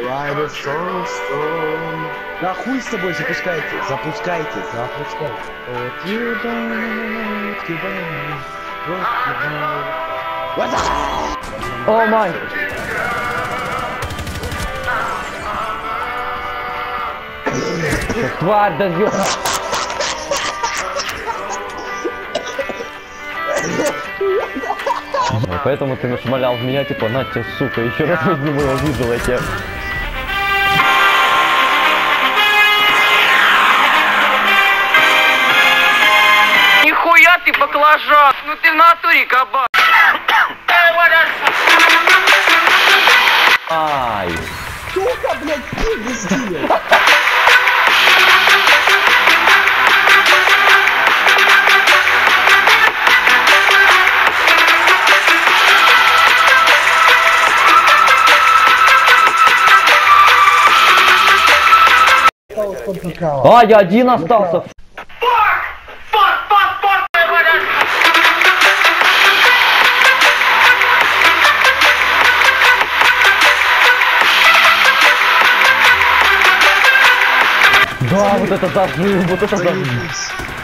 Да хуй с тобой, запускайте. О май! Тварь, да ё... Поэтому ты нашмалял в меня, типа, на тебя, сука, еще раз возьми моего видела, я тебя... Нихуя ты баклажан! Ну ты в натуре кабан! Ай! Сука, блядь, ты бессилен! А, я один остался! Да, вот это зажим, вот это зажим.